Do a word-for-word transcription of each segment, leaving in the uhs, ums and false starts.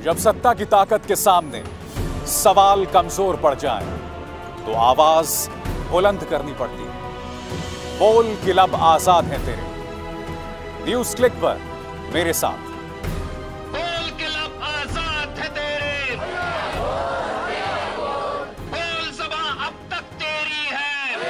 जब सत्ता की ताकत के सामने सवाल कमजोर पड़ जाए तो आवाज बुलंद करनी पड़ती है। बोल कि लब आजाद हैं तेरे। न्यूज क्लिक पर मेरे साथ। बोल के लब आजाद है तेरे, बोल ज़बां अब तक तेरी है।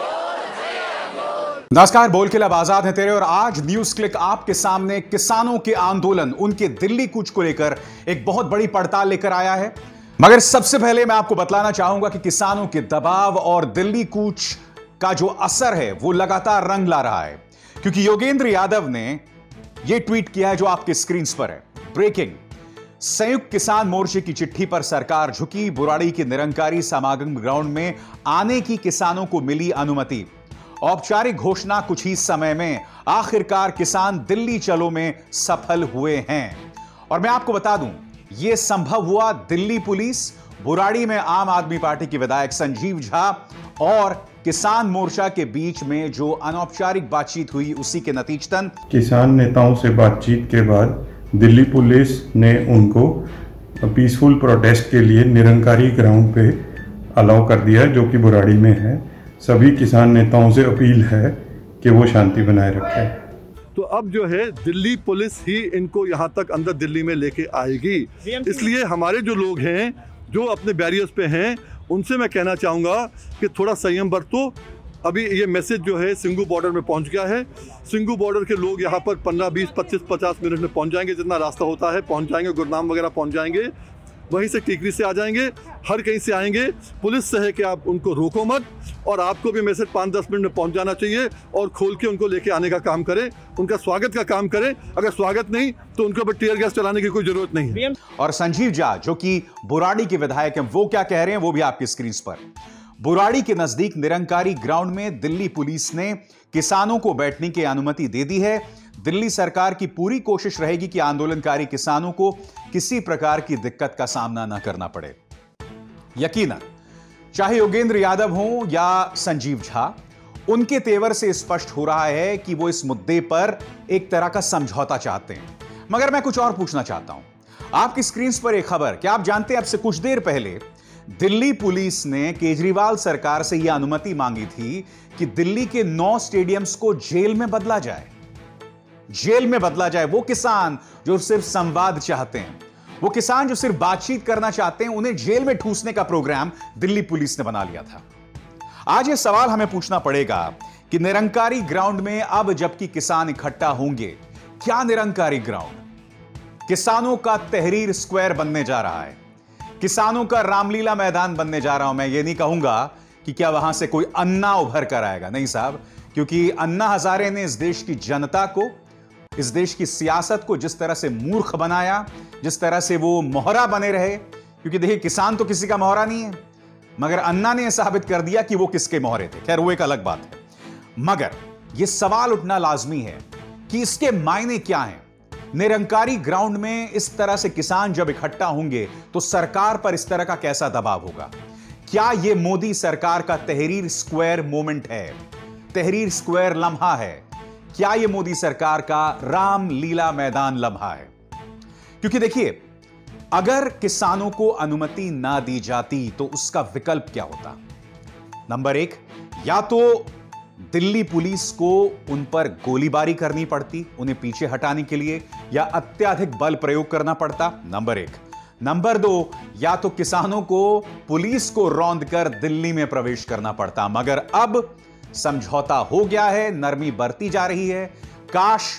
नमस्कार, बोल के लब आजाद है तेरे और आज न्यूज क्लिक आपके सामने किसानों के आंदोलन, उनके दिल्ली कूच को लेकर एक बहुत बड़ी पड़ताल लेकर आया है। मगर सबसे पहले मैं आपको बतलाना चाहूंगा कि किसानों के दबाव और दिल्ली कूच का जो असर है वो लगातार रंग ला रहा है, क्योंकि योगेंद्र यादव ने यह ट्वीट किया है जो आपके स्क्रीन पर है। ब्रेकिंग, संयुक्त किसान मोर्चे की चिट्ठी पर सरकार झुकी, बुराड़ी के निरंकारी समागम ग्राउंड में आने की किसानों को मिली अनुमति। औपचारिक घोषणा कुछ ही समय में, आखिरकार किसान दिल्ली चलो में सफल हुए हैं। और मैं आपको बता दूं, यह संभव हुआ दिल्ली पुलिस, बुराड़ी में आम आदमी पार्टी के विधायक संजीव झा और किसान मोर्चा के बीच में जो अनौपचारिक बातचीत हुई उसी के नतीजतन किसान नेताओं से बातचीत के बाद दिल्ली पुलिस ने उनको पीसफुल प्रोटेस्ट के लिए निरंकारी ग्राउंड पे अलाउ कर दिया है, जो कि बुराड़ी में है। सभी किसान नेताओं से अपील है कि वो शांति बनाए रखें। तो अब जो है दिल्ली पुलिस ही इनको यहाँ तक अंदर दिल्ली में लेके आएगी। इसलिए हमारे जो लोग हैं जो अपने बैरियर्स पे हैं उनसे मैं कहना चाहूँगा कि थोड़ा संयम बरतो। अभी ये मैसेज जो है सिंगू बॉर्डर में पहुँच गया है। सिंगू बॉर्डर के लोग यहाँ पर पंद्रह बीस पच्चीस पचास मिनट में पहुँच जाएंगे, जितना रास्ता होता है पहुँच जाएंगे। गुरनाम वगैरह पहुँच जाएंगे, वहीं से टीकरी से आ जाएंगे, हर कहीं से आएंगे। पुलिस से है कि आप उनको रोको मत, और आपको भी मैसेज पाँच दस मिनट में पहुंच जाना चाहिए और खोल के उनको लेके आने का काम करें, उनका स्वागत का काम करें। अगर स्वागत नहीं तो उनके ऊपर टीयर गैस चलाने की कोई जरूरत नहीं है। और संजीव झा जो कि बुराड़ी के विधायक हैं, वो क्या कह रहे हैं वो भी आपकी स्क्रीन पर। बुराड़ी के नजदीक निरंकारी ग्राउंड में दिल्ली पुलिस ने किसानों को बैठने की अनुमति दे दी है। दिल्ली सरकार की पूरी कोशिश रहेगी कि आंदोलनकारी किसानों को किसी प्रकार की दिक्कत का सामना न करना पड़े। यकीनन चाहे योगेंद्र यादव हो या संजीव झा, उनके तेवर से स्पष्ट हो रहा है कि वो इस मुद्दे पर एक तरह का समझौता चाहते हैं। मगर मैं कुछ और पूछना चाहता हूं। आपकी स्क्रीन पर एक खबर, क्या आप जानते हैं अब से कुछ देर पहले दिल्ली पुलिस ने केजरीवाल सरकार से यह अनुमति मांगी थी कि दिल्ली के नौ स्टेडियम्स को जेल में बदला जाए। जेल में बदला जाए। वो किसान जो सिर्फ संवाद चाहते हैं, वो किसान जो सिर्फ बातचीत करना चाहते हैं, उन्हें जेल में ठूसने का प्रोग्राम दिल्ली पुलिस ने बना लिया था। आज यह सवाल हमें पूछना पड़ेगा कि निरंकारी ग्राउंड में अब जबकि किसान इकट्ठा होंगे, क्या निरंकारी ग्राउंड किसानों का तहरीर स्क्वायर बनने जा रहा है, किसानों का रामलीला मैदान बनने जा रहा हूं। मैं ये नहीं कहूंगा कि क्या वहां से कोई अन्ना उभर कर आएगा, नहीं साहब, क्योंकि अन्ना हजारे ने इस देश की जनता को, इस देश की सियासत को जिस तरह से मूर्ख बनाया, जिस तरह से वो मोहरा बने रहे, क्योंकि देखिए किसान तो किसी का मोहरा नहीं है, मगर अन्ना ने यह साबित कर दिया कि वो किसके मोहरे थे। खैर वो एक अलग बात है। मगर यह सवाल उठना लाजमी है कि इसके मायने क्या हैं। निरंकारी ग्राउंड में इस तरह से किसान जब इकट्ठा होंगे तो सरकार पर इस तरह का कैसा दबाव होगा? क्या यह मोदी सरकार का तहरीर स्क्वायर मोमेंट है, तहरीर स्क्वायर लम्हा है? क्या यह मोदी सरकार का रामलीला मैदान लम्हा है? क्योंकि देखिए, अगर किसानों को अनुमति ना दी जाती तो उसका विकल्प क्या होता? नंबर एक, या तो दिल्ली पुलिस को उन पर गोलीबारी करनी पड़ती उन्हें पीछे हटाने के लिए, या अत्यधिक बल प्रयोग करना पड़ता, नंबर एक। नंबर दो, या तो किसानों को पुलिस को रौंद कर दिल्ली में प्रवेश करना पड़ता। मगर अब समझौता हो गया है, नरमी बरती जा रही है। काश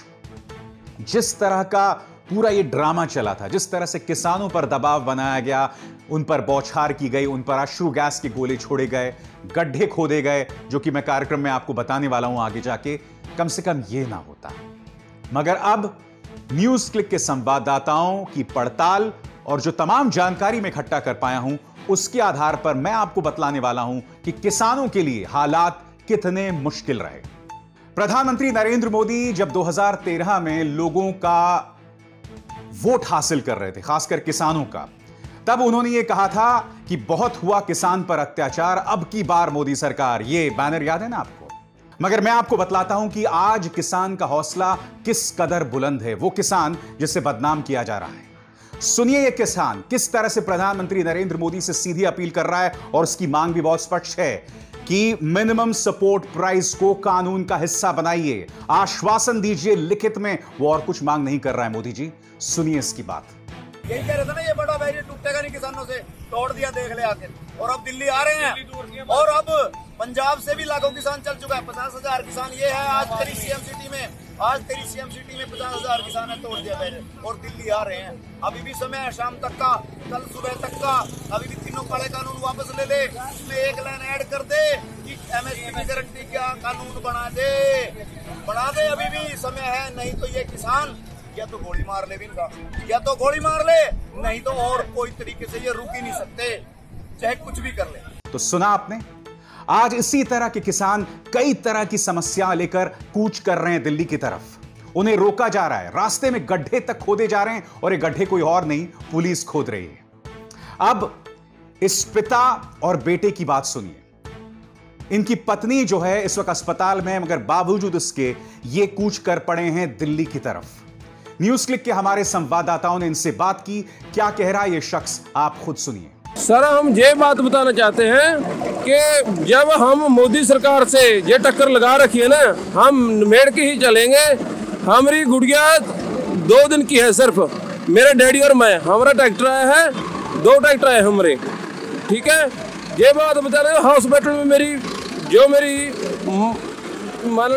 जिस तरह का पूरा ये ड्रामा चला था, जिस तरह से किसानों पर दबाव बनाया गया, उन पर बौछार की गई, उन पर अश्रु गैस के गोले छोड़े गए, गड्ढे खोदे गए, जो कि मैं कार्यक्रम में आपको बताने वाला हूं आगे जाके, कम से कम ये ना होता। मगर अब न्यूज क्लिक के संवाददाताओं की पड़ताल और जो तमाम जानकारी मैं इकट्ठा कर पाया हूं, उसके आधार पर मैं आपको बतलाने वाला हूं कि किसानों के लिए हालात कितने मुश्किल रहे। प्रधानमंत्री नरेंद्र मोदी जब दो हज़ार तेरह में लोगों का वोट हासिल कर रहे थे, खासकर किसानों का, तब उन्होंने यह कहा था कि बहुत हुआ किसान पर अत्याचार, अब की बार मोदी सरकार। ये बैनर याद है ना आपको? मगर मैं आपको बतलाता हूं कि आज किसान का हौसला किस कदर बुलंद है। वो किसान जिसे बदनाम किया जा रहा है, सुनिए ये किसान किस तरह से प्रधानमंत्री नरेंद्र मोदी से सीधी अपील कर रहा है और उसकी मांग भी बहुत स्पष्ट है कि मिनिमम सपोर्ट प्राइस को कानून का हिस्सा बनाइए। आश्वासन दीजिए लिखित में, वो और कुछ मांग नहीं कर रहा है मोदी जी। सुनिए इसकी बात। यही कह रहे थे ना, ये बड़ा बैरियर टूटेगा नहीं किसानों से, तोड़ दिया देख ले आके। और अब दिल्ली आ रहे हैं और अब पंजाब से भी लाखों किसान चल चुका है। पचास हजार किसान ये है आज तेरी सीएम सिटी में, आज तेरी सीएम सिटी में पचास हजार किसान है, तोड़ दिया बैरियर और दिल्ली आ रहे हैं। अभी भी समय है शाम तक का, कल सुबह तक का। अभी भी तीनों काले कानून वापस ले ले, उसमें एक लाइन ऐड कर दे कि एमएसपी की गारंटी का कानून बना दे, बना दे। अभी भी समय है, नहीं तो ये किसान या तो गोली मार ले इनका, या तो गोली मार ले, नहीं तो और कोई तरीके से ये रुक ही नहीं सकते, चाहे कुछ भी कर ले। तो सुना आपने, आज इसी तरह के किसान कई तरह की समस्या लेकर कूच कर रहे हैं दिल्ली की तरफ। उन्हें रोका जा रहा है, रास्ते में गड्ढे तक खोदे जा रहे हैं और ये गड्ढे कोई और नहीं, पुलिस खोद रही है। अब इस पिता और बेटे की बात सुनिए। इनकी पत्नी जो है इस वक्त अस्पताल में है, मगर बावजूद इसके ये कूच कर पड़े हैं दिल्ली की तरफ। न्यूज क्लिक के हमारे संवाददाताओं ने इनसे बात की, क्या कह रहा है ये शख्स आप खुद सुनिए। सर, हम ये बात बताना चाहते हैं कि जब हम मोदी सरकार से ये टक्कर लगा रखी है ना, हम मेड़ के ही चलेंगे। हमारी गुड़िया दो दिन की है सिर्फ, मेरे डैडी और मैं, हमारा ट्रैक्टर आया है, दो ट्रैक्टर आए हमारे, ठीक है। ये बात बता रहे हॉस्पिटल में मेरी जो मेरी मान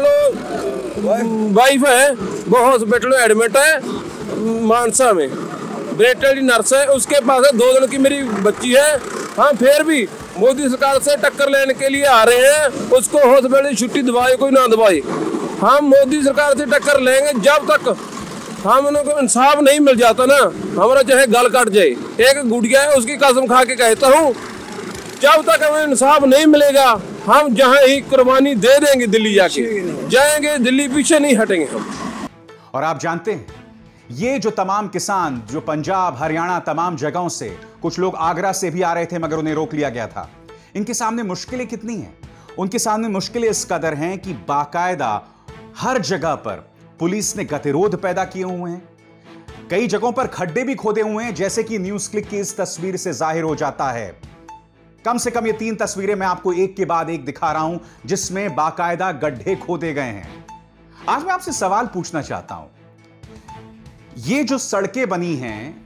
लो वाइफ है वो हॉस्पिटल में एडमिट है मानसा में, ब्रेटली नर्स है, उसके पास है दो दिन की मेरी बच्ची है। हम फिर भी मोदी सरकार से टक्कर लेने के लिए आ रहे हैं, उसको हॉस्पिटल की छुट्टी दवाए कोई ना दवाए। हम मोदी सरकार से टक्कर लेंगे जब तक हम उनको इंसाफ नहीं मिल जाता ना, हमारा चाहे गल कट जाए। एक गुड़िया है, उसकी कसम खा के कहता हूँ, जब तक हमें इंसाफ नहीं मिलेगा हम जहाँ ही कुर्बानी दे देंगे, दिल्ली जाके जाएंगे, दिल्ली पीछे नहीं हटेंगे हम। और आप जानते हैं ये जो तमाम किसान जो पंजाब हरियाणा तमाम जगहों से, कुछ लोग आगरा से भी आ रहे थे मगर उन्हें रोक लिया गया था, इनके सामने मुश्किलें कितनी हैं? उनके सामने मुश्किलें इस कदर हैं कि बाकायदा हर जगह पर पुलिस ने गतिरोध पैदा किए हुए हैं। कई जगहों पर खड्डे भी खोदे हुए हैं, जैसे कि न्यूज क्लिक की इस तस्वीर से जाहिर हो जाता है। कम से कम ये तीन तस्वीरें मैं आपको एक के बाद एक दिखा रहा हूं जिसमें बाकायदा गड्ढे खोदे गए हैं। आज मैं आपसे सवाल पूछना चाहता हूं, ये जो सड़कें बनी हैं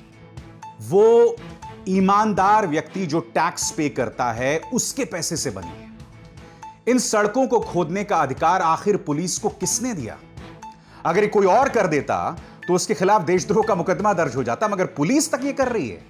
वो ईमानदार व्यक्ति जो टैक्स पे करता है उसके पैसे से बनी है। इन सड़कों को खोदने का अधिकार आखिर पुलिस को किसने दिया? अगर ये कोई और कर देता तो उसके खिलाफ देशद्रोह का मुकदमा दर्ज हो जाता, मगर पुलिस तक ये कर रही है।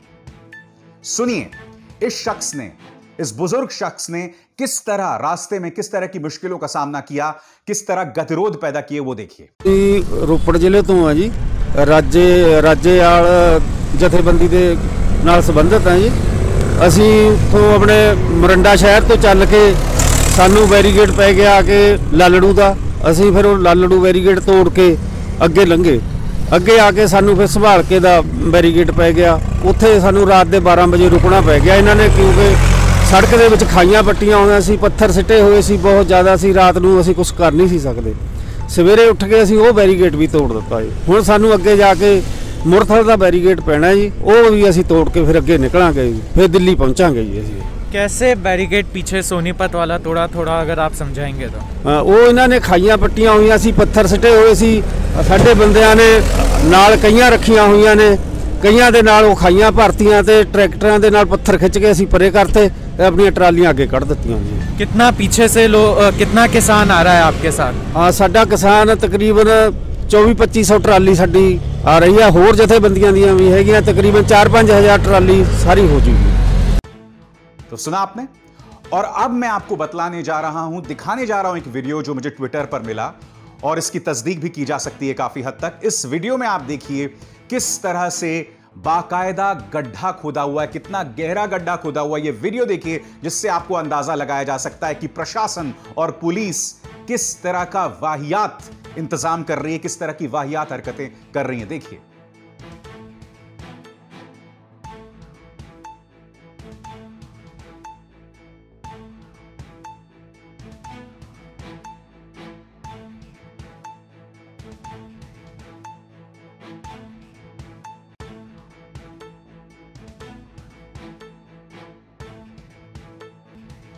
सुनिए इस शख्स ने, इस बुजुर्ग शख्स ने किस तरह रास्ते में किस तरह की मुश्किलों का सामना किया, किस तरह गतिरोध पैदा किए, वो देखिए। रोपड़ जिले तो हाँ जी, राज्य राज्ययाल जथेबंदी ਦੇ ਨਾਲ ਸੰਬੰਧਿਤ ਹਾਂ ਜੀ। ਅਸੀਂ ਤੋਂ ਆਪਣੇ ਮਰੰਡਾ ਸ਼ਹਿਰ ਤੋਂ ਚੱਲ ਕੇ ਸਾਨੂੰ ਬੈਰੀਗੇਡ ਪੈ ਗਿਆ ਕਿ ਲਾਲੜੂ ਦਾ, ਅਸੀਂ ਫਿਰ ਉਹ ਲਾਲੜੂ ਬੈਰੀਗੇਡ ਤੋੜ ਕੇ ਅੱਗੇ ਲੰਘੇ। ਅੱਗੇ ਆ ਕੇ ਸਾਨੂੰ ਫਿਰ ਸੰਭਾਲ ਕੇ ਦਾ ਬੈਰੀਗੇਡ ਪੈ ਗਿਆ। ਉੱਥੇ ਸਾਨੂੰ ਰਾਤ ਦੇ ਬਾਰਾਂ ਵਜੇ ਰੁਕਣਾ ਪੈ ਗਿਆ ਇਹਨਾਂ ਨੇ, ਕਿਉਂਕਿ ਸੜਕ ਦੇ ਵਿੱਚ ਖਾਈਆਂ ਪੱਟੀਆਂ ਹੋਈਆਂ ਸੀ, ਪੱਥਰ ਸਿੱਟੇ ਹੋਏ ਸੀ ਬਹੁਤ ਜ਼ਿਆਦਾ ਸੀ। ਰਾਤ ਨੂੰ ਅਸੀਂ ਕੁਝ ਕਰ ਨਹੀਂ ਸੀ ਸਕਦੇ। ਸਵੇਰੇ ਉੱਠ ਕੇ ਅਸੀਂ ਉਹ ਬੈਰੀਗੇਡ ਵੀ ਤੋੜ ਦਿੱਤਾ ਜੀ। ਹੁਣ ਸਾਨੂੰ ਅੱਗੇ ਜਾ ਕੇ मुरथल का बैरीगेड पैना जी, वो भी असी तोड़ के फिर अगे निकलांगे जी, फिर दिल्ली पहुंचांगे जी। असी कैसे बैरीगेड पीछे सोनीपत वाला थोड़ा थोड़ा अगर आप समझाएंगे तो? हाँ, वो इन्होंने खाइयां पट्टियां हुई सी, पत्थर सिटे हुए सी, साडे बंदियां ने नाल कईयां रखियां हुई ने, कईयां दे नाल वो खाइयां भरतियां ते ट्रैक्टरां दे नाल पत्थर खिंच के असी परे करते, अपनी ट्रालियां अगे कढ़ दित्तियां जी। कितना पीछे से लो कितना किसान आ रहा है आपके साथ? हाँ, साडा किसान तकरीबन चौबी पच्ची सौ ट्राली साडी आ रही है, होर जथेबंदियां दियां भी हैगियां तकरीबन चार पांच हजार ट्राली सारी हो चुकी। तो सुना आपने, और अब मैं आपको बतलाने जा रहा हूं, दिखाने जा रहा हूं एक वीडियो जो मुझे ट्विटर पर मिला और इसकी तस्दीक भी की जा सकती है काफी हद तक। इस वीडियो में आप देखिए किस तरह से बाकायदा गड्ढा खोदा हुआ है, कितना गहरा गड्ढा खोदा हुआ है। ये वीडियो देखिए जिससे आपको अंदाजा लगाया जा सकता है कि प्रशासन और पुलिस किस तरह का वाहियात इंतजाम कर रही है, किस तरह की वाहियात हरकतें कर रही हैं। देखिए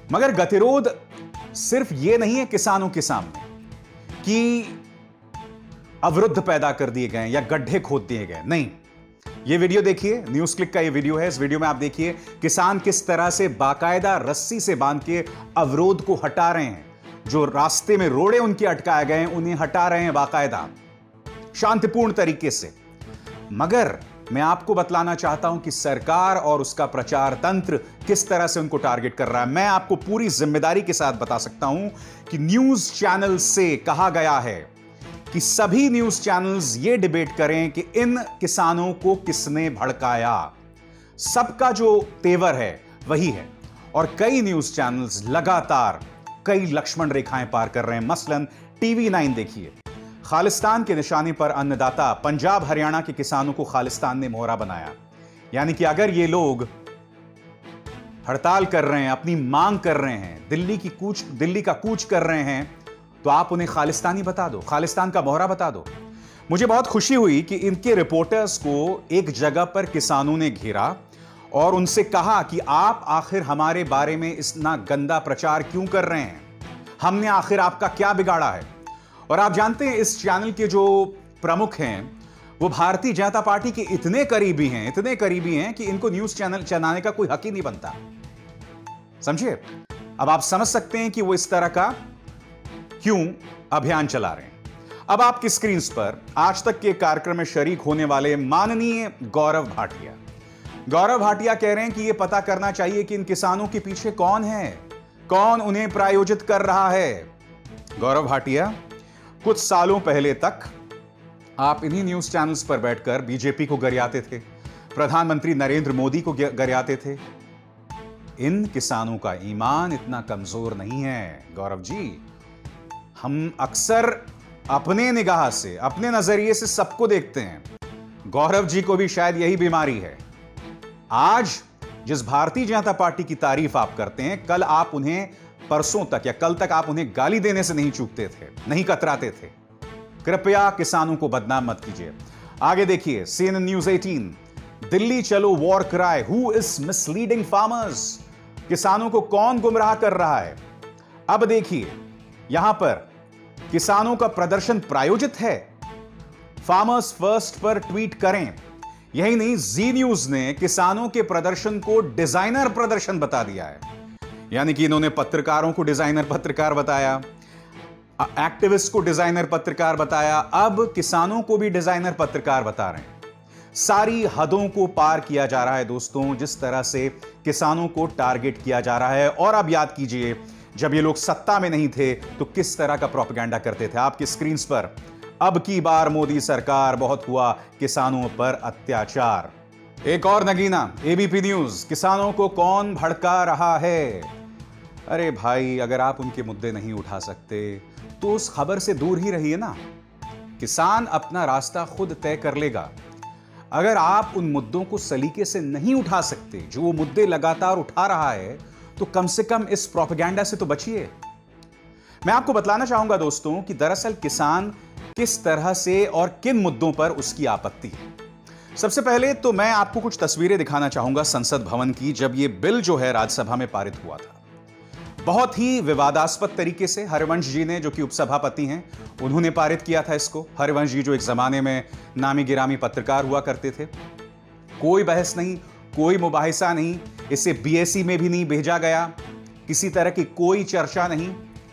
मगर गतिरोध सिर्फ यह नहीं है किसानों के सामने कि अवरुद्ध पैदा कर दिए गए या गड्ढे खोद दिए गए, नहीं। यह वीडियो देखिए, न्यूज क्लिक का यह वीडियो है। इस वीडियो में आप देखिए किसान किस तरह से बाकायदा रस्सी से बांध के अवरोध को हटा रहे हैं। जो रास्ते में रोड़े उनके अटकाए गए उन्हें हटा रहे हैं बाकायदा शांतिपूर्ण तरीके से। मगर मैं आपको बतलाना चाहता हूं कि सरकार और उसका प्रचार तंत्र किस तरह से उनको टारगेट कर रहा है। मैं आपको पूरी जिम्मेदारी के साथ बता सकता हूं कि न्यूज चैनल से कहा गया है कि सभी न्यूज चैनल्स ये डिबेट करें कि इन किसानों को किसने भड़काया। सबका जो तेवर है वही है, और कई न्यूज चैनल्स लगातार कई लक्ष्मण रेखाएं पार कर रहे हैं। मसलन टीवी नाइन देखिए, खालिस्तान के निशाने पर अन्नदाता पंजाब हरियाणा के किसानों को खालिस्तान ने मोहरा बनाया। यानी कि अगर ये लोग हड़ताल कर रहे हैं, अपनी मांग कर रहे हैं, दिल्ली की कूच दिल्ली का कूच कर रहे हैं, तो आप उन्हें खालिस्तानी बता दो, खालिस्तान का मोहरा बता दो। मुझे बहुत खुशी हुई कि इनके रिपोर्टर्स को एक जगह पर किसानों ने घेरा और उनसे कहा कि आप आखिर हमारे बारे में इतना गंदा प्रचार क्यों कर रहे हैं, हमने आखिर आपका क्या बिगाड़ा है। और आप जानते हैं इस चैनल के जो प्रमुख हैं वो भारतीय जनता पार्टी के इतने करीबी हैं, इतने करीबी हैं कि इनको न्यूज चैनल चलाने का कोई हक ही नहीं बनता। समझिए, अब आप समझ सकते हैं कि वो इस तरह का क्यों अभियान चला रहे हैं। अब आपकी स्क्रीन पर आज तक के कार्यक्रम में शरीक होने वाले माननीय गौरव भाटिया गौरव भाटिया कह रहे हैं कि यह पता करना चाहिए कि इन किसानों के पीछे कौन है, कौन उन्हें प्रायोजित कर रहा है। गौरव भाटिया, कुछ सालों पहले तक आप इन्हीं न्यूज चैनल्स पर बैठकर बीजेपी को गरियाते थे, प्रधानमंत्री नरेंद्र मोदी को गरियाते थे। इन किसानों का ईमान इतना कमजोर नहीं है गौरव जी। हम अक्सर अपने निगाह से, अपने नजरिए से सबको देखते हैं। गौरव जी को भी शायद यही बीमारी है। आज जिस भारतीय जनता पार्टी की तारीफ आप करते हैं, कल आप उन्हें, परसों तक या कल तक आप उन्हें गाली देने से नहीं चूकते थे, नहीं कतराते थे। कृपया किसानों को बदनाम मत कीजिए। आगे देखिए, सीएनएन न्यूज अठारह, दिल्ली चलो war cry, who is misleading farmers. किसानों को कौन गुमराह कर रहा है। अब देखिए, यहां पर किसानों का प्रदर्शन प्रायोजित है। फार्मर्स फर्स्ट पर ट्वीट करें। यही नहीं, जी न्यूज ने किसानों के प्रदर्शन को डिजाइनर प्रदर्शन बता दिया है। यानी कि इन्होंने पत्रकारों को डिजाइनर पत्रकार बताया, एक्टिविस्ट को डिजाइनर पत्रकार बताया, अब किसानों को भी डिजाइनर पत्रकार बता रहे हैं। सारी हदों को पार किया जा रहा है दोस्तों, जिस तरह से किसानों को टारगेट किया जा रहा है। और अब याद कीजिए, जब ये लोग सत्ता में नहीं थे तो किस तरह का प्रोपेगेंडा करते थे। आपकी स्क्रीन पर, अब की बार मोदी सरकार, बहुत हुआ किसानों पर अत्याचार। एक और नगीना, एबीपी न्यूज, किसानों को कौन भड़का रहा है। अरे भाई, अगर आप उनके मुद्दे नहीं उठा सकते तो उस खबर से दूर ही रहिए ना। किसान अपना रास्ता खुद तय कर लेगा। अगर आप उन मुद्दों को सलीके से नहीं उठा सकते जो वो मुद्दे लगातार उठा रहा है, तो कम से कम इस प्रोपेगेंडा से तो बचिए। मैं आपको बतलाना चाहूंगा दोस्तों कि दरअसल किसान किस तरह से और किन मुद्दों पर उसकी आपत्ति है। सबसे पहले तो मैं आपको कुछ तस्वीरें दिखाना चाहूंगा संसद भवन की, जब यह बिल जो है राज्यसभा में पारित हुआ था। बहुत ही विवादास्पद तरीके से हरिवंश जी ने, जो कि उपसभापति हैं, उन्होंने पारित किया था इसको। हरिवंश जी जो एक जमाने में नामी गिरामी पत्रकार हुआ करते थे। कोई बहस नहीं, कोई मुबाहिसा नहीं, इसे बीएससी में भी नहीं भेजा गया, किसी तरह की कोई चर्चा नहीं।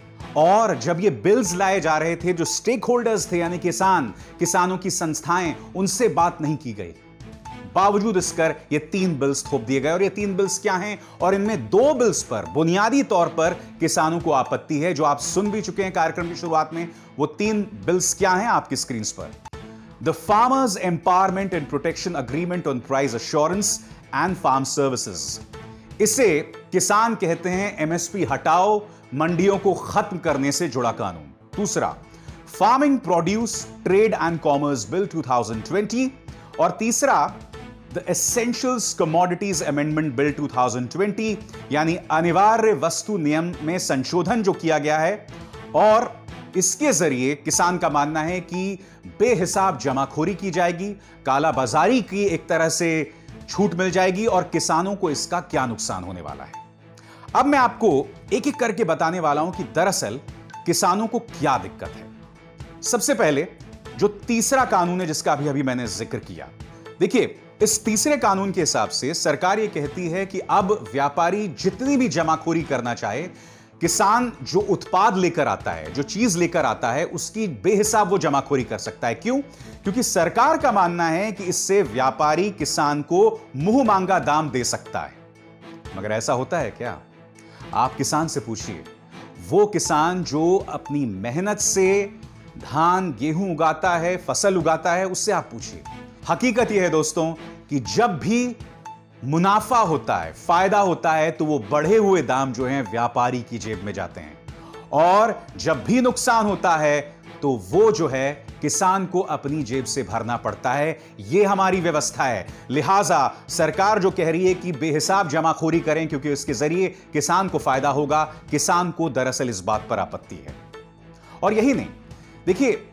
और जब ये बिल्स लाए जा रहे थे, जो स्टेक होल्डर्स थे यानी किसान, किसानों की संस्थाएं, उनसे बात नहीं की गई। बावजूद इसकर ये तीन बिल्स थोप दिए गए। और ये तीन बिल्स क्या हैं, और इनमें दो बिल्स पर बुनियादी तौर पर किसानों को आपत्ति है, जो आप सुन भी चुके हैं कार्यक्रम की शुरुआत में। वो तीन बिल्स क्या हैं आपकी स्क्रीन पर। The farmers empowerment and protection agreement on price assurance and farm services. इसे किसान कहते हैं एमएसपी हटाओ, मंडियों को खत्म करने से जुड़ा कानून। दूसरा, farming produce trade and commerce bill two thousand twenty. और तीसरा, the essentials commodities amendment bill two thousand twenty, यानी अनिवार्य वस्तु नियम में संशोधन जो किया गया है। और इसके जरिए किसान का मानना है कि बेहिसाब जमाखोरी की जाएगी, काला बाजारी की एक तरह से छूट मिल जाएगी, और किसानों को इसका क्या नुकसान होने वाला है। अब मैं आपको एक एक करके बताने वाला हूं कि दरअसल किसानों को क्या दिक्कत है। सबसे पहले जो तीसरा कानून है जिसका अभी अभी मैंने जिक्र किया, देखिए इस तीसरे कानून के हिसाब से सरकार यह कहती है कि अब व्यापारी जितनी भी जमाखोरी करना चाहे, किसान जो उत्पाद लेकर आता है, जो चीज लेकर आता है, उसकी बेहिसाब वो जमाखोरी कर सकता है। क्यों? क्योंकि सरकार का मानना है कि इससे व्यापारी किसान को मुंह मांगा दाम दे सकता है। मगर ऐसा होता है क्या? आप किसान से पूछिए, वो किसान जो अपनी मेहनत से धान गेहूं उगाता है, फसल उगाता है, उससे आप पूछिए। हकीकत यह है दोस्तों कि जब भी मुनाफा होता है, फायदा होता है, तो वो बढ़े हुए दाम जो हैं व्यापारी की जेब में जाते हैं, और जब भी नुकसान होता है तो वो जो है किसान को अपनी जेब से भरना पड़ता है। ये हमारी व्यवस्था है। लिहाजा सरकार जो कह रही है कि बेहिसाब जमाखोरी करें क्योंकि इसके जरिए किसान को फायदा होगा, किसान को दरअसल इस बात पर आपत्ति है। और यही नहीं, देखिए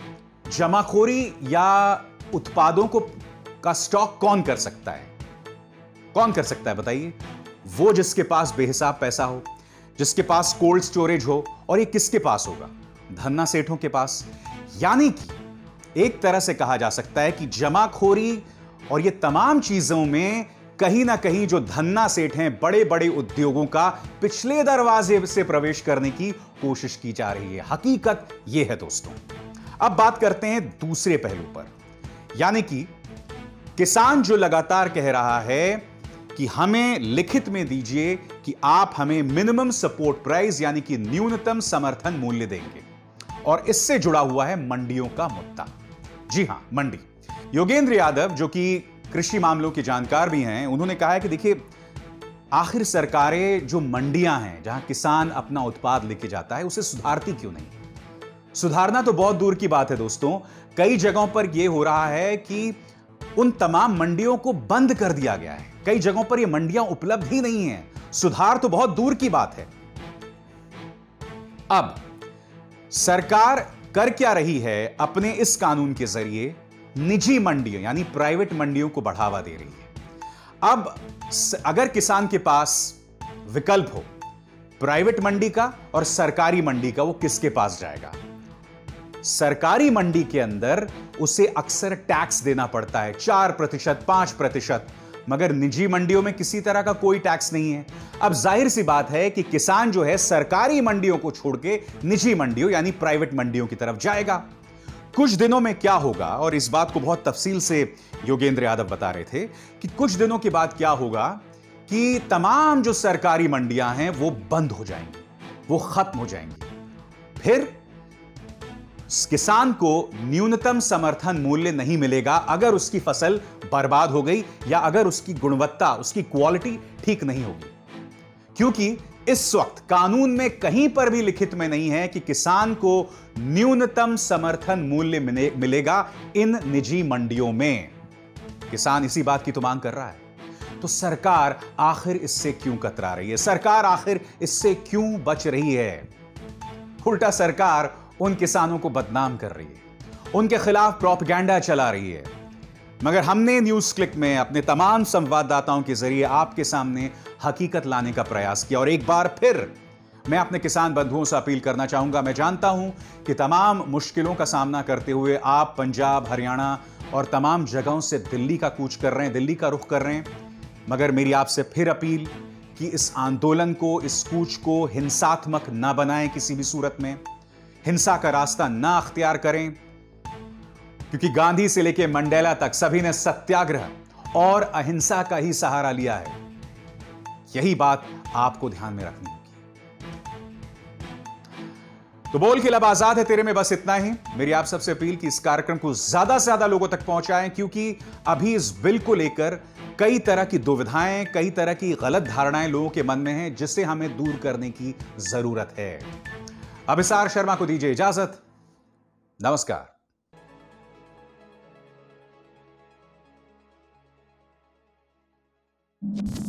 जमाखोरी या उत्पादों को का स्टॉक कौन कर सकता है? कौन कर सकता है बताइए? वो जिसके पास बेहिसाब पैसा हो, जिसके पास कोल्ड स्टोरेज हो। और ये किसके पास होगा? धन्ना सेठों के पास। यानी कि एक तरह से कहा जा सकता है कि जमाखोरी और ये तमाम चीजों में कहीं ना कहीं जो धन्ना सेठ हैं, बड़े बड़े उद्योगों का पिछले दरवाजे से प्रवेश करने की कोशिश की जा रही है। हकीकत यह है दोस्तों। अब बात करते हैं दूसरे पहलू पर, यानी कि किसान जो लगातार कह रहा है कि हमें लिखित में दीजिए कि आप हमें मिनिमम सपोर्ट प्राइस यानी कि न्यूनतम समर्थन मूल्य देंगे। और इससे जुड़ा हुआ है मंडियों का मुद्दा। जी हां, मंडी। योगेंद्र यादव जो कि कृषि मामलों के जानकार भी हैं, उन्होंने कहा है कि देखिए आखिर सरकारें जो मंडियां हैं जहां किसान अपना उत्पाद लेके जाता है, उसे सुधारती क्यों नहीं? सुधारना तो बहुत दूर की बात है दोस्तों। कई जगहों पर यह हो रहा है कि उन तमाम मंडियों को बंद कर दिया गया है। कई जगहों पर ये मंडियां उपलब्ध ही नहीं है। सुधार तो बहुत दूर की बात है। अब सरकार कर क्या रही है? अपने इस कानून के जरिए निजी मंडियों यानी प्राइवेट मंडियों को बढ़ावा दे रही है। अब अगर किसान के पास विकल्प हो प्राइवेट मंडी का और सरकारी मंडी का, वो किसके पास जाएगा? सरकारी मंडी के अंदर उसे अक्सर टैक्स देना पड़ता है, चार प्रतिशत पांच प्रतिशत, मगर निजी मंडियों में किसी तरह का कोई टैक्स नहीं है। अब जाहिर सी बात है कि किसान जो है सरकारी मंडियों को छोड़ के निजी मंडियों यानी प्राइवेट मंडियों की तरफ जाएगा। कुछ दिनों में क्या होगा, और इस बात को बहुत तफसील से योगेंद्र यादव बता रहे थे कि कुछ दिनों के बाद क्या होगा कि तमाम जो सरकारी मंडियां हैं वो बंद हो जाएंगी, वो खत्म हो जाएंगी। फिर किसान को न्यूनतम समर्थन मूल्य नहीं मिलेगा अगर उसकी फसल बर्बाद हो गई या अगर उसकी गुणवत्ता, उसकी क्वालिटी ठीक नहीं होगी। क्योंकि इस वक्त कानून में कहीं पर भी लिखित में नहीं है कि किसान को न्यूनतम समर्थन मूल्य मिलेगा इन निजी मंडियों में। किसान इसी बात की तो मांग कर रहा है। तो सरकार आखिर इससे क्यों कतरा रही है? सरकार आखिर इससे क्यों बच रही है? उल्टा सरकार उन किसानों को बदनाम कर रही है, उनके खिलाफ प्रोपेगेंडा चला रही है। मगर हमने न्यूज़ क्लिक में अपने तमाम संवाददाताओं के जरिए आपके सामने हकीकत लाने का प्रयास किया। और एक बार फिर मैं अपने किसान बंधुओं से अपील करना चाहूंगा। मैं जानता हूं कि तमाम मुश्किलों का सामना करते हुए आप पंजाब, हरियाणा और तमाम जगहों से दिल्ली का कूच कर रहे हैं, दिल्ली का रुख कर रहे हैं। मगर मेरी आपसे फिर अपील कि इस आंदोलन को, इस कूच को हिंसात्मक ना बनाएं, किसी भी सूरत में हिंसा का रास्ता ना अख्तियार करें, क्योंकि गांधी से लेकर मंडेला तक सभी ने सत्याग्रह और अहिंसा का ही सहारा लिया है। यही बात आपको ध्यान में रखनी होगी। तो बोल के लब आजाद है तेरे में बस इतना ही। मेरी आप सबसे अपील कि इस कार्यक्रम को ज्यादा से ज्यादा लोगों तक पहुंचाएं, क्योंकि अभी इस बिल को लेकर कई तरह की दुविधाएं, कई तरह की गलत धारणाएं लोगों के मन में हैं, जिसे हमें दूर करने की जरूरत है। अभिसार शर्मा को दीजिए इजाजत। नमस्कार।